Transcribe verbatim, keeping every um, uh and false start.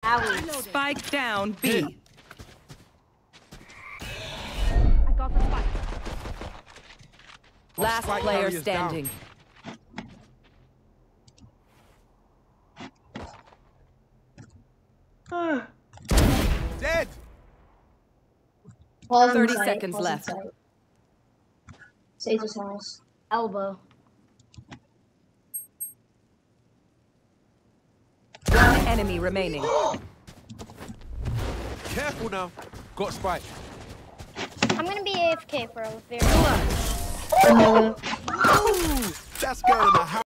Spike down B. Yeah. I got the spike. Last Spike player carrier's standing. Dead. Pause thirty inside, seconds pause left. inside. Sage is house. Elbow. One enemy remaining. Careful now. Got spike. I'm gonna be A F K for a very Uh, That's going in the house.